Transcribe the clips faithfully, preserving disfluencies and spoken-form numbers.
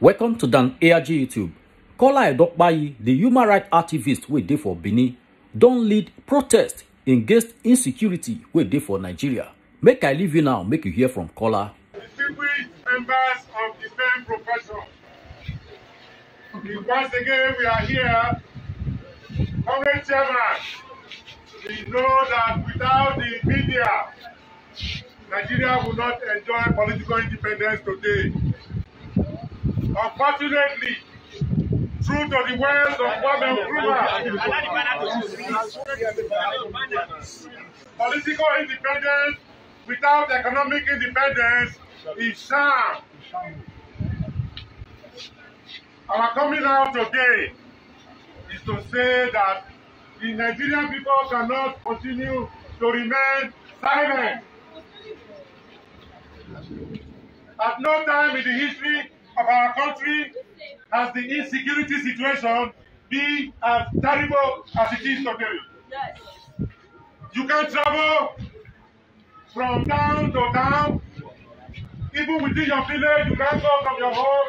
Welcome to Dan A R G YouTube. Kola Edokpayi, the human rights activist wey dey for Benin, don lead protest against insecurity wey dey for Nigeria. Make I leave you now, make you hear from Kola. Distinguished members of the same profession. Once again, we are here. Comrade Chairman, we know that without the media, Nigeria will not enjoy political independence today. Unfortunately, true to the words of Kwame Nkrumah, political independence without economic independence is sham. Our coming out today is to say that the Nigerian people cannot continue to remain silent. At no time in the history of our country has the insecurity situation been as terrible as it is today. Yes. You can travel from town to town, even within your village. You can't go from your home.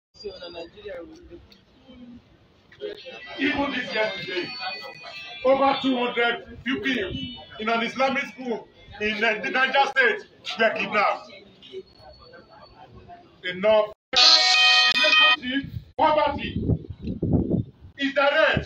Even this yesterday, over two hundred pupils in an Islamic school in the Niger State were kidnapped. Enough. Poverty is direct.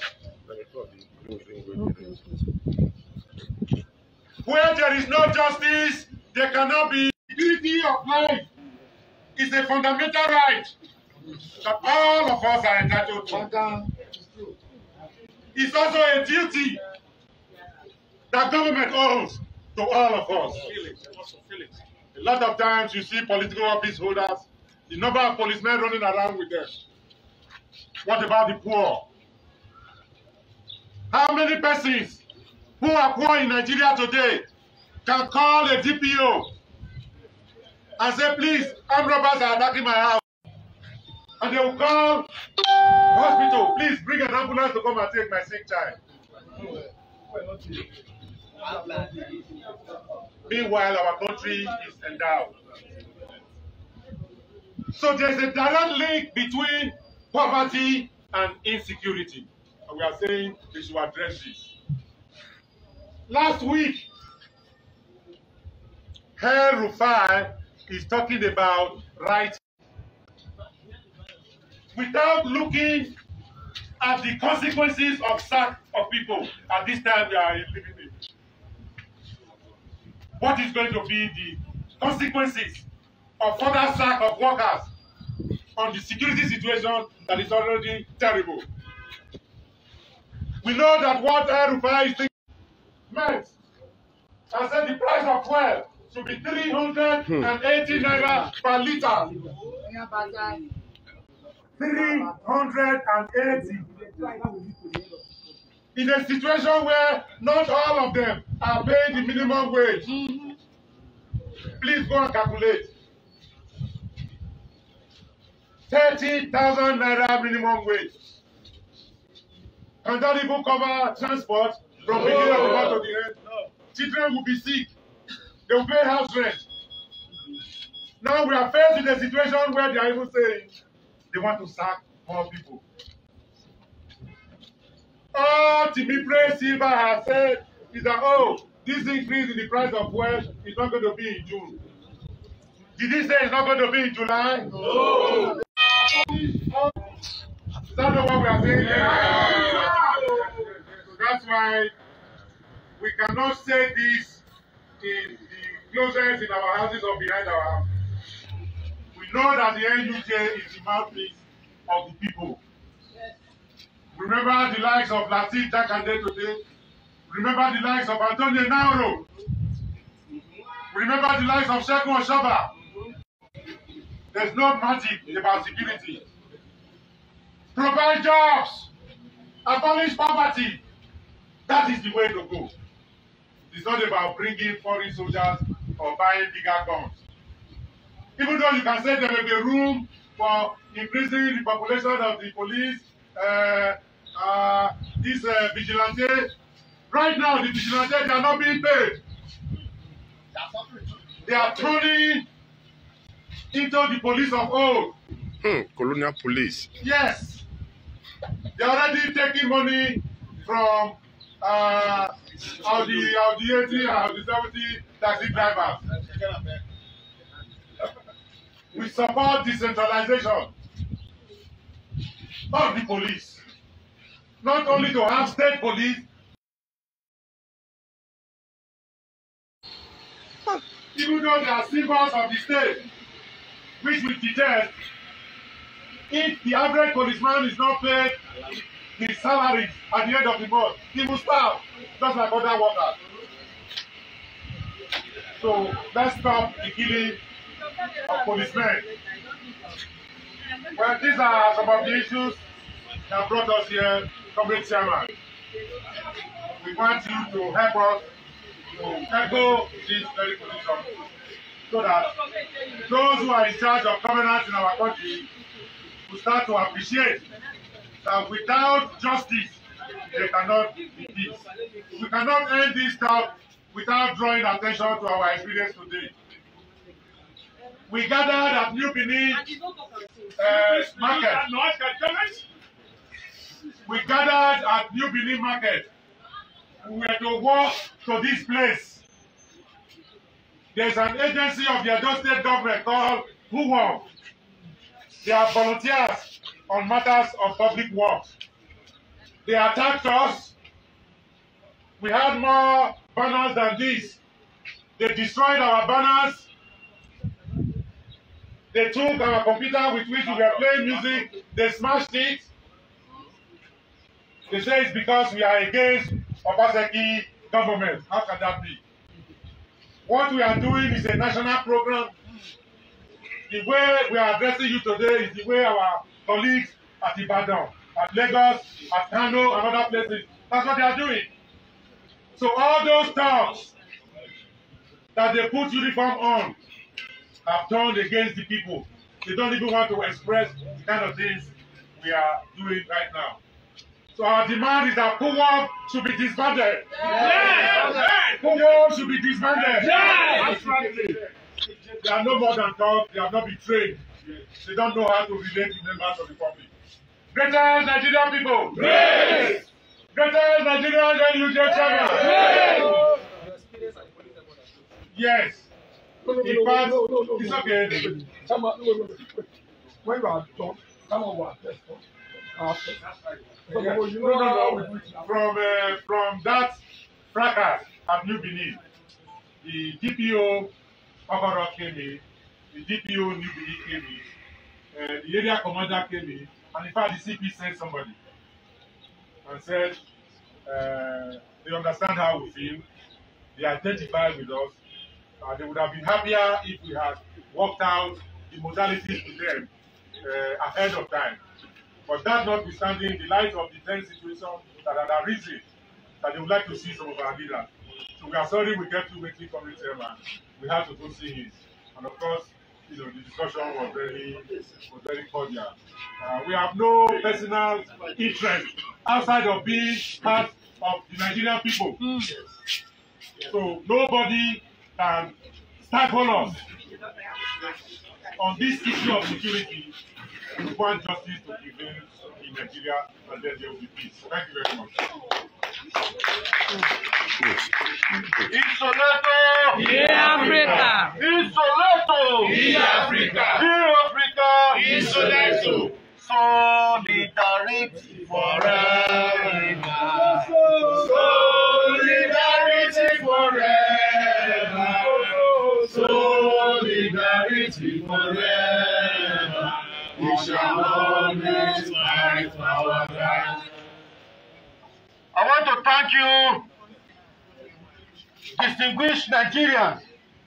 Where there is no justice, there cannot be. Dignity of life is a fundamental right that all of us are entitled to. It's also a duty that government owes to all of us. A lot of times you see political office holders, the number of policemen running around with them. What about the poor? How many persons who are poor in Nigeria today can call a D P O and say, please, armed robbers are attacking my house? And they will call hospital, please bring an ambulance to come and take my sick child. Meanwhile, our country is endowed. So there's a direct link between poverty and insecurity. And we are saying we should address this. Last week, El-Rufai is talking about rights without looking at the consequences of sack of people. At this time we are living in. What is going to be the consequences of further sack of workers on the security situation that is already terrible? We know that what El-Rufai is thinking meant, I said the price of fuel should be three hundred eighty naira per liter. three hundred eighty. In a situation where not all of them are paying the minimum wage. Please go and calculate. thirty thousand naira minimum wage. Can that even cover transport from the beginning of the month to the end? Children will be sick. They will pay house rent. Now we are faced with a situation where they are even saying they want to sack more people. All Timibre Silva has said is that, oh, this increase in the price of fuel is not going to be in June. Did he say it's not going to be in July? No. Is that not what we are saying? Yeah. That's why we cannot say this in the closets in our houses or behind our houses. We know that the N U J is the mouthpiece of the people. Remember the likes of Latif Jakande today. Remember the likes of Antonio Nauro. Remember the likes of Shegun Oshaba. There's no magic about security. Provide jobs. Abolish poverty. That is the way to go. It's not about bringing foreign soldiers or buying bigger guns. Even though you can say there may be room for increasing the population of the police, uh, uh, this uh, vigilante. Right now, the vigilantes are not being paid. They are turning into the police of old. Hmm, colonial police. Yes. They're already taking money from uh, Audi, Audi eighty, Audi seventy taxi drivers. We support decentralization of the police. Not only to have state police, even though they are symbols of the state, which we detest, if the average policeman is not paid his salary at the end of the month, he will starve, just like other workers. So let's stop the killing of policemen. Well, these are some of the issues that brought us here, Comrade Chairman. We want you to help us to echo this very position so that those who are in charge of governance in our country will start to appreciate that without justice, there cannot be peace. We cannot end this talk without drawing attention to our experience today. We gathered at New Benin uh, market. We gathered at New Benin market. We were to walk to this place. There's an agency of the Edo State government called Who W O M. They are volunteers on matters of public works. They attacked us. We had more banners than this. They destroyed our banners. They took our computer with which we were playing music. They smashed it. They say it's because we are against Obaseki government. How can that be? What we are doing is a national program. The way we are addressing you today is the way our colleagues at Ibadan, at Lagos, at Kano, and other places, that's what they are doing. So all those talks that they put uniform on have turned against the people. They don't even want to express the kind of things we are doing right now. So our demand is that P U W O M should be disbanded. Yes. P U W O M should be disbanded. Yes. They are no more than talk. They have not been trained. They don't know how to relate to members of the public. Greater Nigerian people. Yes. Greater Nigerian N U J Chairman. Yes. In fact, it's okay. When you are done, come on, after. No, no, no. From uh, from that fracas at New Benin, the D P O Okoro came in, the D P O New Benin came in, uh, the area commander came in, and in fact the C P sent somebody and said uh, they understand how we feel, they identify with us, and they would have been happier if we had worked out the modalities with them uh, ahead of time. But that notwithstanding, in the light of the tense situation that had arisen, that they would like to see some of our leaders. So we are sorry we kept you waiting for the chairman. We had to go see him. And of course, you know, the discussion was very, was very cordial. Uh, we have no personal interest outside of being part of the Nigerian people. So nobody can stifle us on this issue of security. We want justice to prevail in Nigeria, and then there will be peace. Thank you very much. Isoleto! Yeah, Africa! Isoleto! Yeah, Africa! Yeah, Africa! Isoleto! Solidarity forever! Solidarity forever! Solidarity forever! We shall always fight for our rights. I want to thank you, distinguished Nigerians,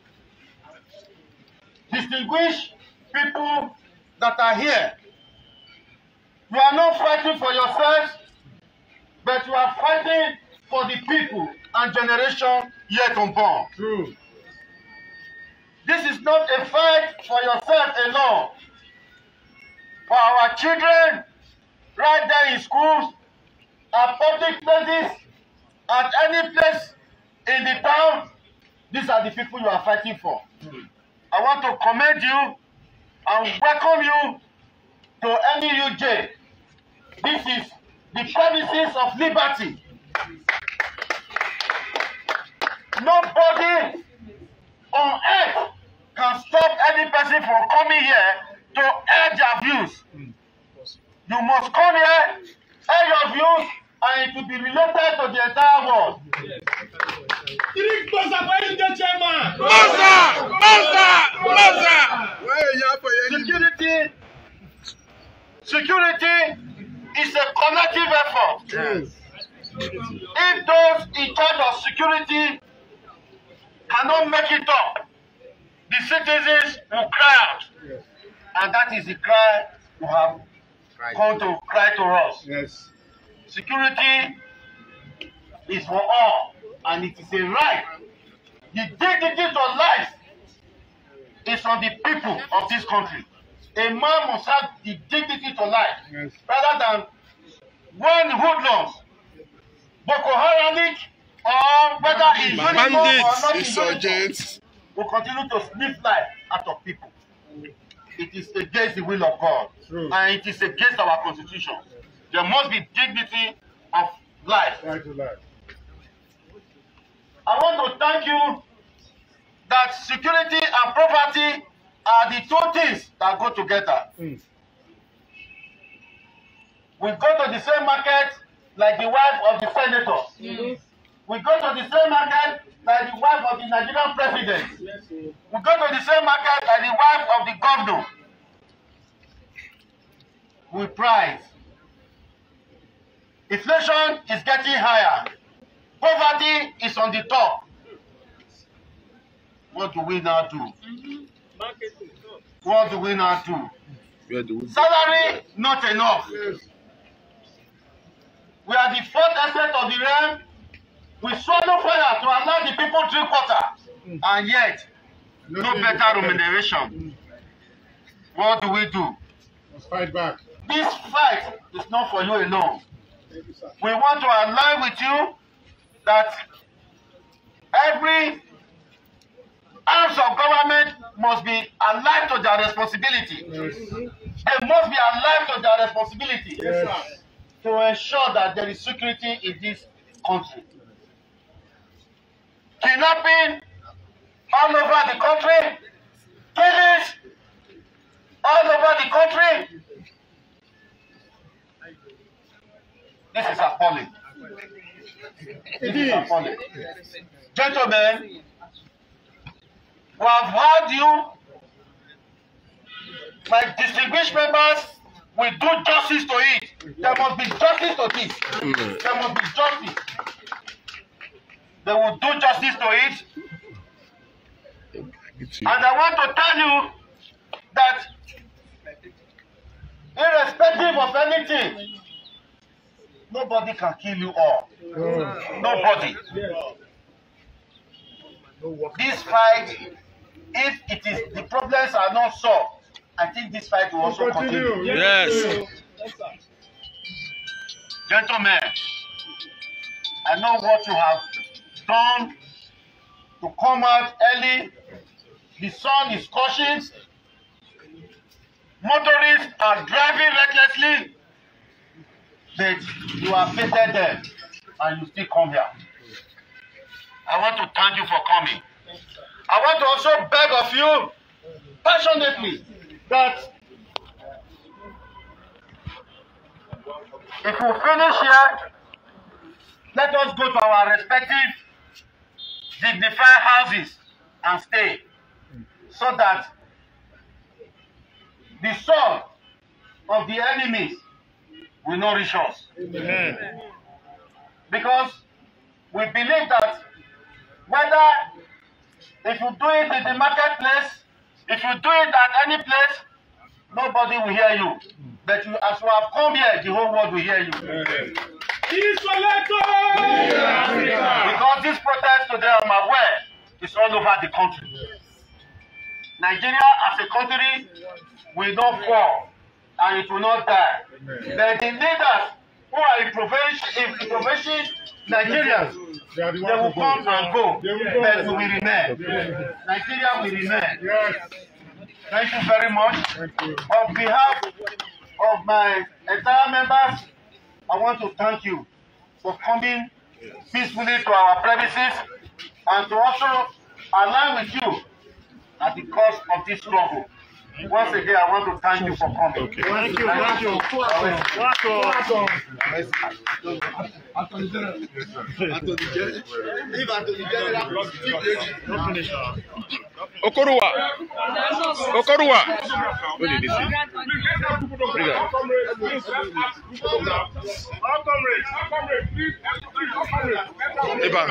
distinguished people that are here. You are not fighting for yourselves, but you are fighting for the people and generation yet unborn. True. This is not a fight for yourself alone. For our children, right there in schools, at public places, at any place in the town, these are the people you are fighting for. I want to commend you and welcome you to any U J. This is the premises of liberty. Nobody on earth can stop any person from coming here to air their views. You must come here, air your views, and it will be related to the entire world. Security, security is a collective effort. Yes. If those in charge of security cannot make it up, the citizens will cry out. Yes. And that is the cry you have come to cry to us. Yes. Security is for all, and it is a right. The dignity of life is on the people of this country. A man must have the dignity to life, yes, rather than when hoodlums, Boko Haram, or whether it's uniform or not insurgents, will continue to sniff life out of people. It is against the will of God. True. And it is against our constitution. There must be dignity of life. Right to life. I want to thank you that security and property are the two things that go together. Mm. We go to the same market like the wife of the senator. Mm-hmm. We go to the same market like the wife of the Nigerian president. Yes, we go to the same market like the wife of the governor. We price. Inflation is getting higher. Poverty is on the top. What do we now do? Mm-hmm. What do we now do? Salary, not enough. Yes. We are the fourth estate of the realm. We swallow fire to allow the people drink water. Mm. And yet, no, no better remuneration. Mm. What do we do? Let's fight back. This fight is not for you alone. We want to align with you that every arms of government must be alive to their responsibility. Yes. They must be alive to their responsibility. Yes. To ensure that there is security in this country. Kidnapping all over the country, killings all over the country. This is appalling. This is appalling. Gentlemen, we have heard you, my distinguished members, we do justice to it. There must be justice to this. There must be justice. They will do justice to it. And I want to tell you that irrespective of anything, nobody can kill you all. Nobody. This fight, if it is the problems are not solved, I think this fight will also continue. Yes. Gentlemen, I know what you have done to come out early. The sun is scorching. Motorists are driving recklessly. But you have fated them and you still come here. I want to thank you for coming. I want to also beg of you passionately that if we finish here, let us go to our respective dignified houses and stay, so that the sword of the enemies will not reach us. Amen. Because we believe that whether if you do it in the marketplace, if you do it at any place, nobody will hear you. But you, as you have come here, the whole world will hear you. Amen. Because this protest today, I'm aware, is all over the country. Nigeria as a country will not fall and it will not die. Amen. But the leaders who are improvising Nigerians, they will come and go, but we will remain. Nigeria will remain. Thank you very much. On behalf of my entire members, I want to thank you for coming peacefully to our premises and to also align with you at the cause of this struggle. Once again, I want to thank you for coming. Okay. Thank you, thank you. Okoruwa. Okoruwa. What did he say? Eba.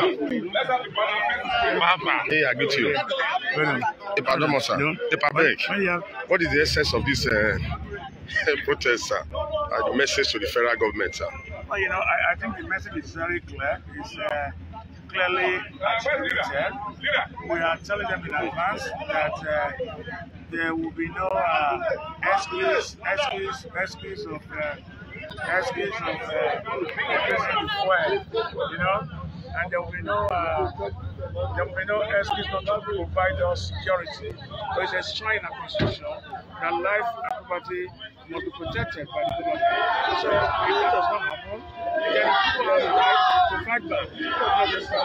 Hey, I get you. Eba, no more, sir. Eba, beg. What is the essence of this uh, protest, sir? Uh, the message to the federal government, sir? Well, you know, I, I think the message is very clear. It's uh, clearly articulated. We are telling them in advance that uh, there will be no uh, excuse, excuse, excuse of, uh, excuse of uh, increasing the fuel, you know, and there will be no, uh, there will be no excuse not to provide us security. But it's enshrined in our constitution that life and property must be protected by the government. So if that does not happen, then people have the right to fight back. Not just for the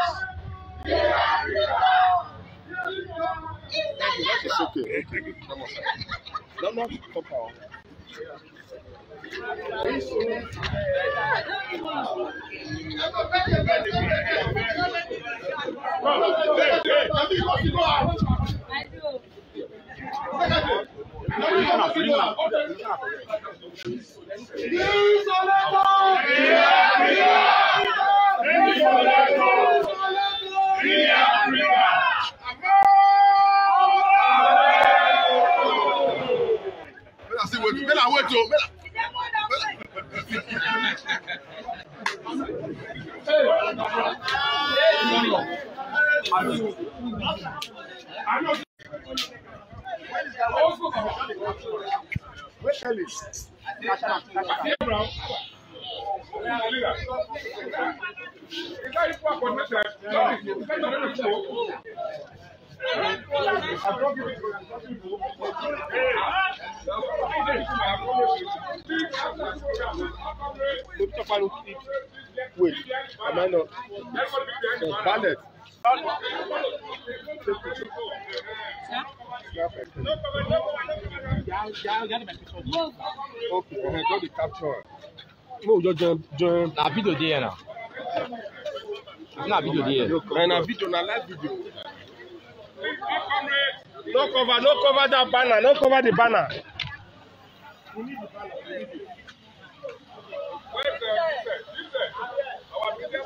Thank you. That is okay. Thank you. Come on, sir. No, no, stop power. Wait, am I not? The ballot. Okay, I got the capture. No, you jump, jump. Na video there now. Na video there. And a video, na live video. no cover, no cover that banner, no cover the banner. We need the banner. Where's the our business?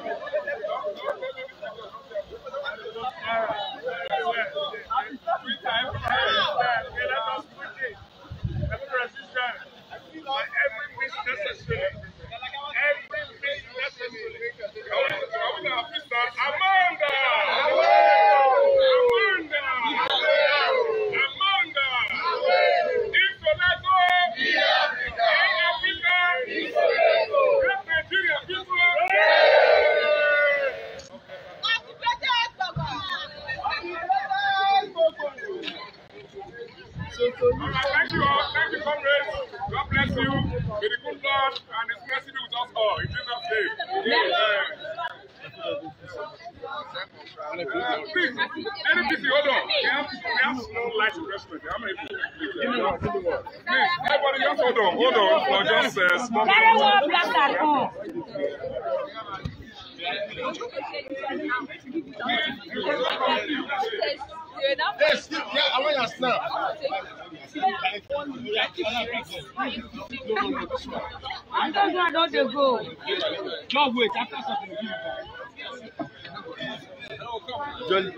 Thank you all. Thank you, comrades. God bless you. May the good Lord and His mercy be with us all. In Jesus' name. Amen. Please, any P C, hold on. We have, we have small light investment. How many people? Please, everybody just hold on. Hold on for just uh, small. Yes, yeah, I want your snap. I don't know, I don't go. Just wait, after something. Johnny.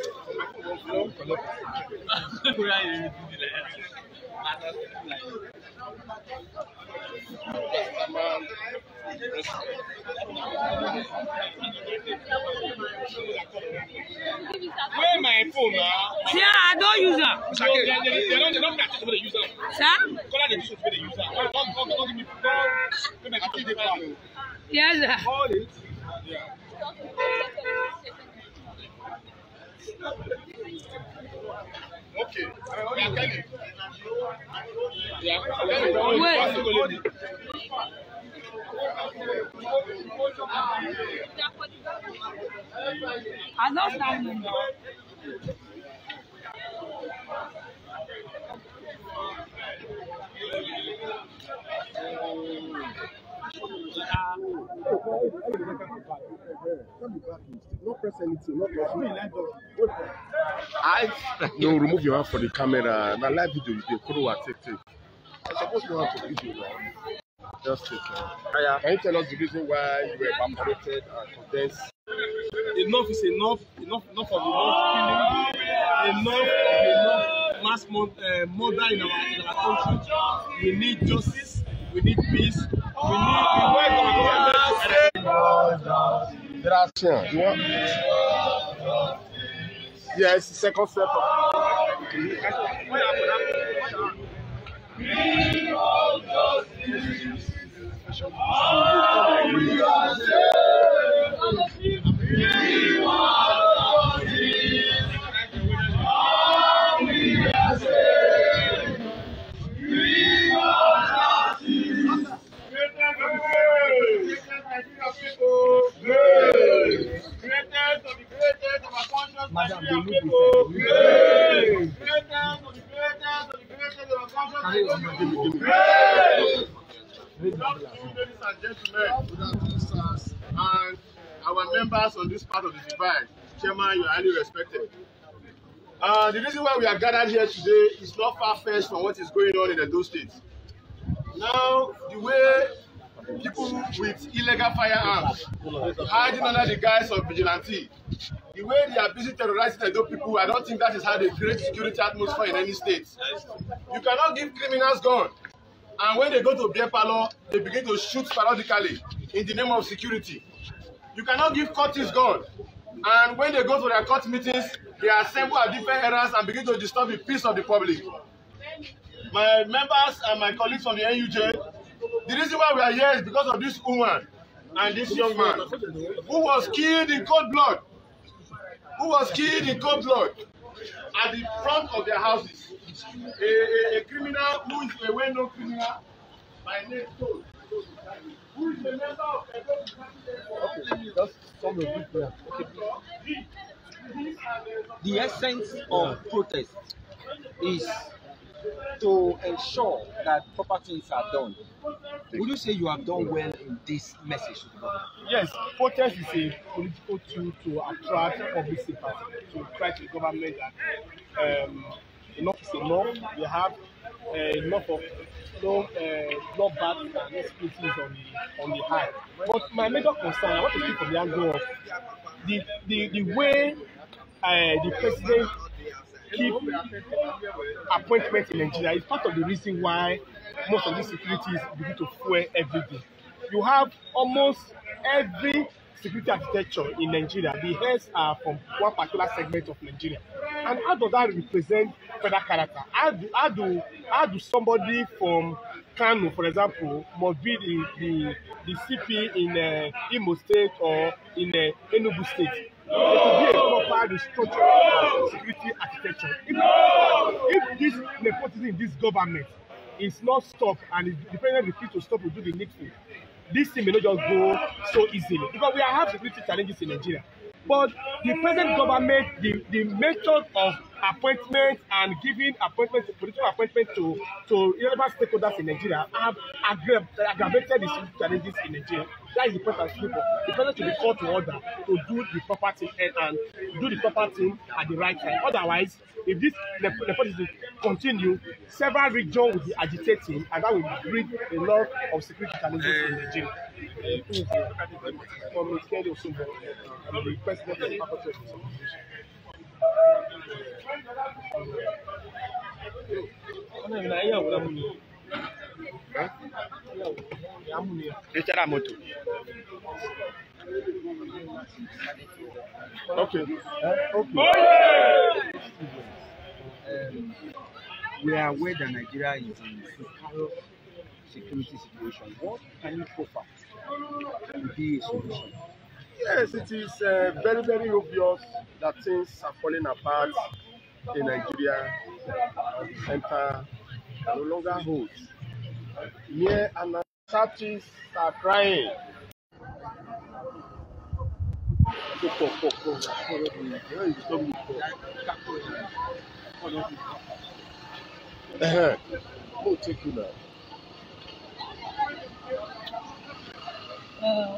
Where my phone now? Yeah, I don't use them. They don't they don't practice the user. Sir? Color the issue for the user. Don't don't don't give me don't make it the Yes, sir. Hold it. Okay. Yeah, Kelly. Yeah. I know something. Not press anything, not press anything. I no remove your hand for the camera. Now live video you can crew take take. I suppose you have to video now. Just take care. Can you tell us the reason why you were evaporated and condensed? Enough is enough. Enough, enough of enough killing. Enough of enough mass uh, murder in our in our country. We need justice. We need peace. We need. We welcome our government. Gracias. You want? Yes, second step. Madam, they look Ladies and gentlemen, and our members on this part of the divide, Chairman, you are highly respected. Uh, the reason why we are gathered here today is not far-fetched from what is going on in the Edo State. Now, the way people with illegal firearms hiding under the guise of vigilante, the way they are busy terrorizing the Edo people, I don't think that is how they create security atmosphere in any state. You cannot give criminals gun, and when they go to beer parlor, they begin to shoot periodically in the name of security. You cannot give courtists gun, and when they go to their court meetings, they assemble at different areas and begin to disturb the peace of the public. My members and my colleagues from the N U J, the reason why we are here is because of this woman and this young man who was killed in cold blood, who was killed in cold blood at the front of their houses. A, a, a criminal who is a well-known criminal by name Toad, who is a member of the okay, just some of this there. Okay. The essence of protest is to ensure that proper things are done. Would you say you have done well in this message? Yes, protest is a political tool to attract public sympathy, to try to the government that um, enough is enough. We have uh, enough of no uh, no bad and insecurities on the on the high. But my major concern, I want to speak from the angle of the the, the way uh, the president keep appointments in Nigeria is part of the reason why most of these securities begin to fuel every day. You have almost every security architecture in Nigeria. The heads are from one particular segment of Nigeria. And how does that represent federal character? How do, how do, how do somebody from Kano, for example, must be the, the, the C P in uh, Imo State or in uh, Enugu State? It could be a proper structural security architecture. If, if this nepotism in this government is not stopped and is dependent on the people to stop to do the needful, this thing may not just go so easily. Because we have security challenges in Nigeria. But the present government, the, the method of appointment and giving appointment, political appointment to, to relevant stakeholders in Nigeria have aggra aggravated the security challenges in Nigeria. That is the point I'm speaking for. The president should be called to order to do the proper thing and, and do the proper thing at the right time. Otherwise, if this nepotism continue, several regions will be agitating, and that will bring a lot of security challenges in Nigeria. From the president of the Faculty of Okay. Okay. Um, we are aware that Nigeria is in a precarious security situation. What can you offer to be a solution? Yes, it is uh, very, very obvious that things are falling apart in Nigeria. The center no longer holds. Mere anarchists are crying. Uh-huh. We'll take you now. Uh,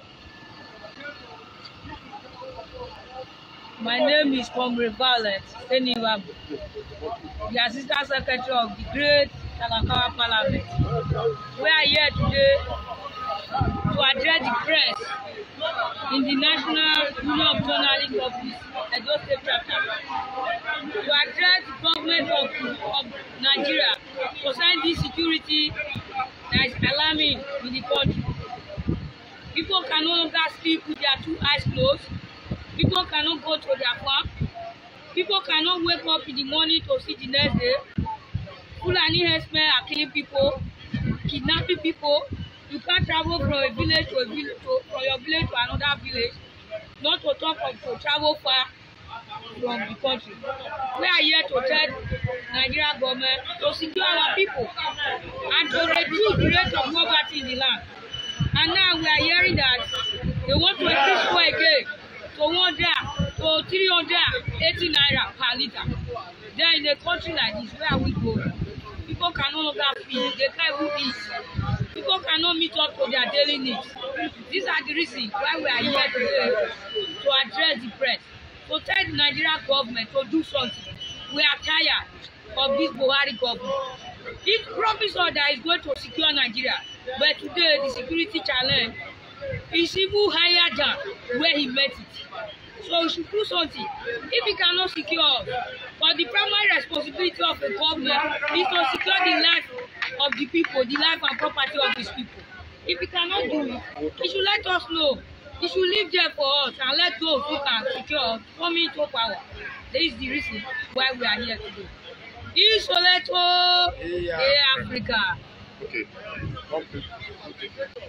my name is Comrade Violet Eniwabu, the Assistant Secretary of the Great Kalakawa Parliament. We are here today to address the press in the National Union of Journalists Office, Edo State Chapter, to address the government of, of Nigeria concerning this security that is alarming in the country. People can no longer sleep with their two eyes closed. People cannot go to their farm. People cannot wake up in the morning to see the next day. Fulani herdsmen are killing people, kidnapping people. You can't travel from a village to a village, to, from your village to another village, not to talk of to travel far from the country. We are here to tell Nigerian government to secure our people and to reduce the rate of poverty in the land. And now we are hearing that they want to increase fuel again to one hundred to three hundred eighty naira per liter. Then in a country like this, where are we going? People can no longer feed, they can't even eat. People cannot meet up to their daily needs. These are the reasons why we are here today to address the press, to tell the Nigerian government to do something. We are tired of this Buhari government. He promised us that he's going to secure Nigeria, but today the security challenge is even higher than where he met it. So we should do something. If he cannot secure us, but the primary responsibility of the government is to secure the life of the people, the life and property of these people. If he cannot do it, he should let us know. He should leave there for us and let those who can secure us come into power. This is the reason why we are here today. Isoleto, Yeah. hey Africa. Okay. Okay. Okay.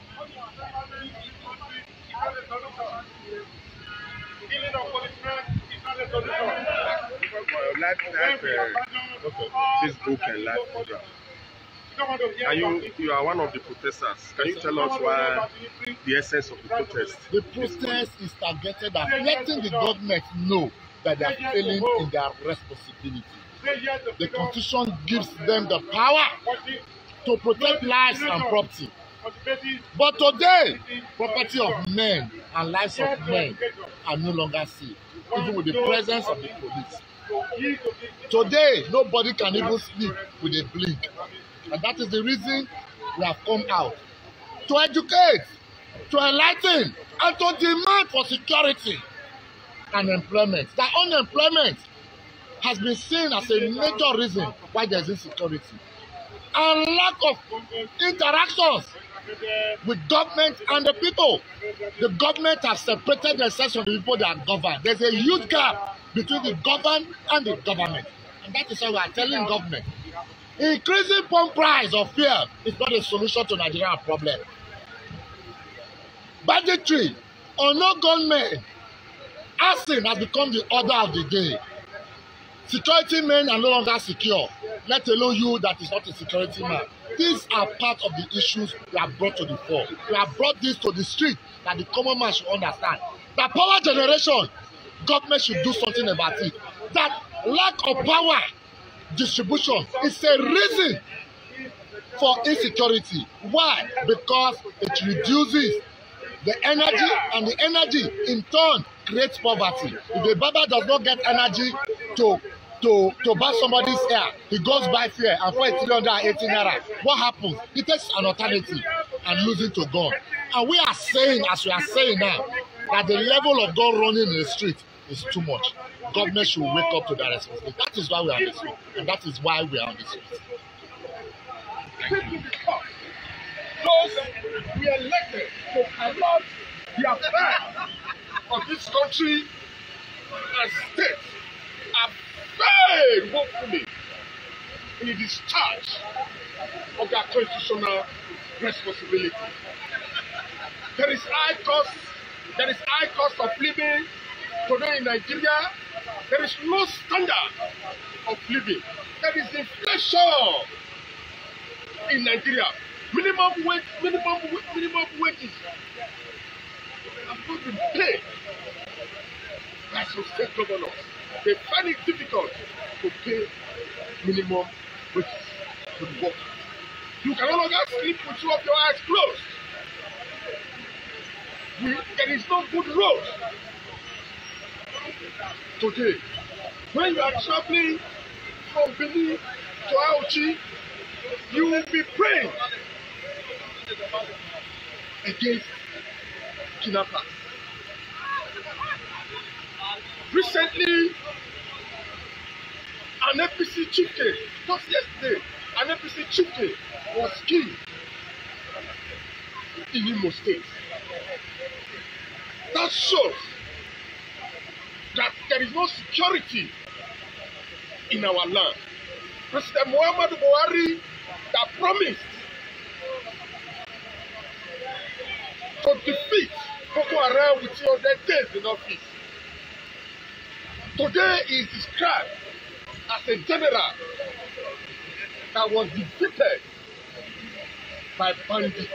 Killing of policemen is not a solution. Life, life, uh, Facebook and live program. And you, you are one of the protesters. Can you tell us why the essence of the protest? The protest is targeted at letting the government know that they are failing in their responsibility. The Constitution gives them the power to protect lives and property. But today, property of men and lives of men are no longer safe, even with the presence of the police. Today, nobody can even sleep with a blink. And that is the reason we have come out to educate, to enlighten, and to demand for security and employment. That unemployment has been seen as a major reason why there is insecurity. And lack of interactions with government and the people. The government has separated themselves from the people that govern. There's a huge gap between the governed and the government. And that is why we are telling government, increasing pump price of fuel is not a solution to Nigerian problem. Budgetary or no government, arson has become the order of the day. Security men are no longer secure, let alone you that is not a security man. These are part of the issues we have brought to the fore. We have brought this to the street that the common man should understand. That power generation, government should do something about it. That lack of power distribution is a reason for insecurity. Why? Because it reduces the energy, and the energy in turn creates poverty. If the barber does not get energy to to to buy somebody's hair, he goes buy fair and for three hundred eighty naira. What happens? He takes an alternative and loses to gun. And we are saying, as we are saying now, that the level of gun running in the street is too much. Government should wake up to that responsibility. That is why we are on the street, and that is why we are on the street. Those we elected to promote the affairs of this country and state are very woefully in the discharge of their constitutional responsibility. There is high cost, there is high cost of living today in Nigeria. There is no standard of living. There is inflation in Nigeria. Minimum wage, minimum minimum wages have not been paid by some state governors. They find it difficult to pay minimum wages to the workers. You can no longer sleep with two of your eyes closed. We, there is no good road today. When you are traveling from Benin to Auchi, you will be praying against kidnappers. Recently, an A P C chieftain, just yesterday, an A P C chieftain was killed in Imo State. That shows that there is no security in our land. President Muhammadu Buhari that promised to defeat Boko Haram with three hundred days in office. Today is described as a general that was defeated by bandits.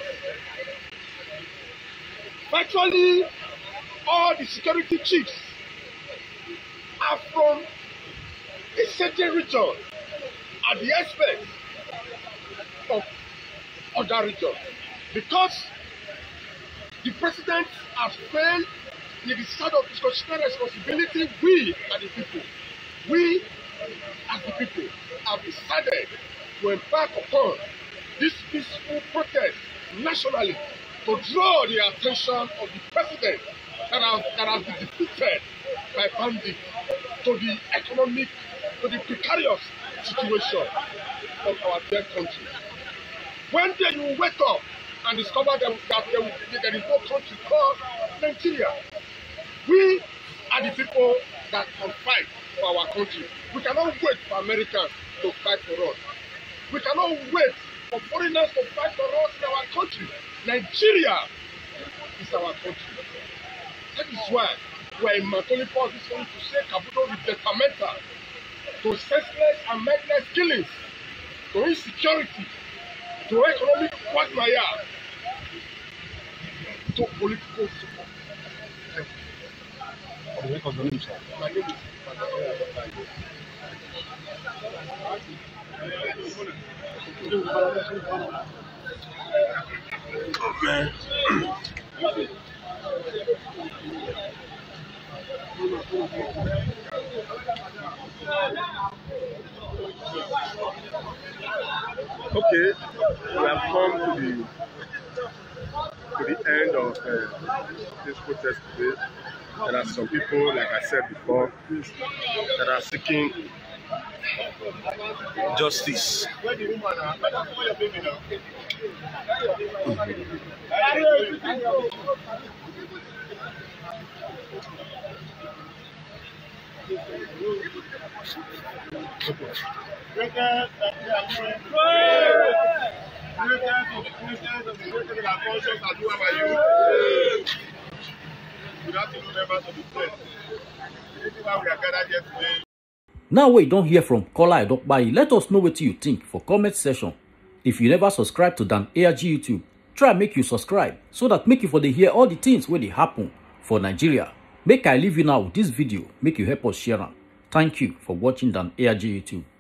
Virtually, all the security chiefs are from a certain region at the expense of other regions, because the president has failed in the side of his constitutional responsibility. We are the people. We as the people have decided to embark upon this peaceful protest nationally to draw the attention of the president that has, that has been defeated by bandits to the economic, to the precarious situation of our dear country. One day you will wake up and discover that, that there, there is no country called Nigeria. We are the people that can fight for our country. We cannot wait for Americans to fight for us. We cannot wait for foreigners to fight for us in our country. Nigeria is our country. That is why we are in Matoli Port this morning to say Kabuto is detrimental to senseless and mindless killings, to insecurity, to economic quagmire, to political support. Thank you. My name is Okay. Okay, we have come to the to the end of uh, this protest today. There are some people, like I said before, that are seeking justice. Now we don't hear from Kola Edokpayi. Let us know what you think for comment section. If you never subscribe to Dan A R G YouTube, try make you subscribe so that make you for the hear all the things where they happen for Nigeria. Make I leave you now with this video, make you help us share them. Thank you for watching Dan A R G YouTube.